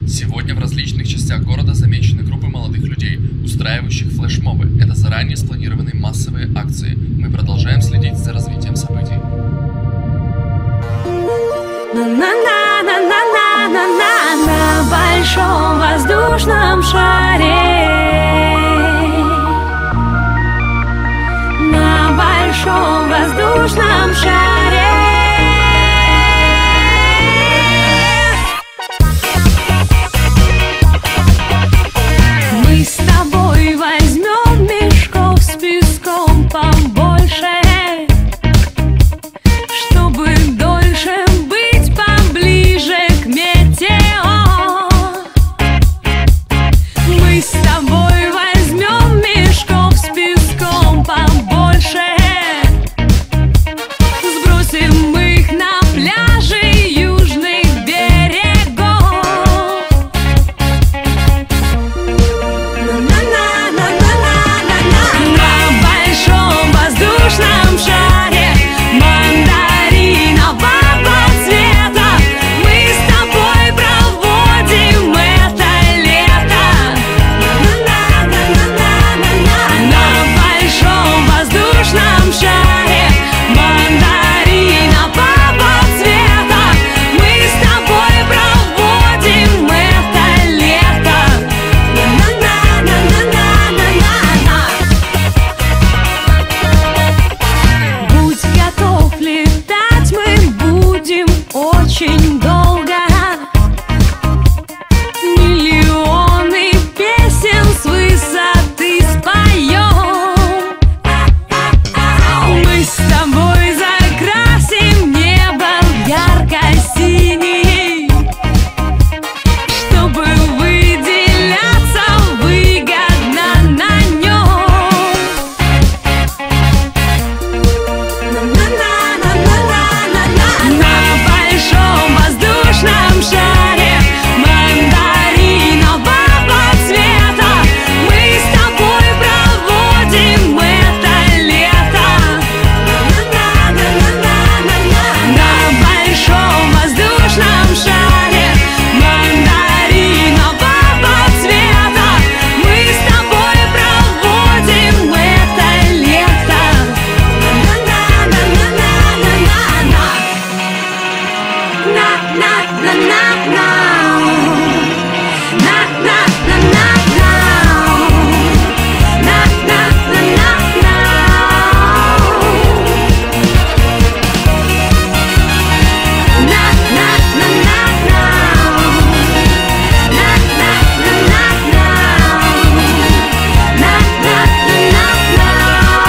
Сегодня в различных частях города замечены группы молодых людей, устраивающих флешмобы. Это заранее спланированные массовые акции. Мы продолжаем следить за развитием событий. На большом воздушном шаре, на большом воздушном шаре. Мы с тобой возьмем мешков с песком побольше, чтобы дольше быть поближе к метео. Мы с тобой возьмем мешков с песком побольше, сбросим их на пляжи южных берегов. На большом воздушном шаре мандаринового цвета мы с тобой проводим это лето. На большом воздушном шаре мандаринового цвета мы с тобой проводим это лето. Будь готов летать, мы будем очень долго. Миллионы песен с высоты споем. Мы с тобой закрасим небо ярко-синий, чтобы выделяться выгодно на нем. На большом воздушном шаре мандаринового цвета мы с тобой проводим это лето. На большом воздушном шаре мандаринового цвета мы с тобой проводим это лето.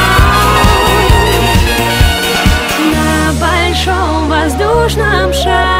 На большом воздушном шаре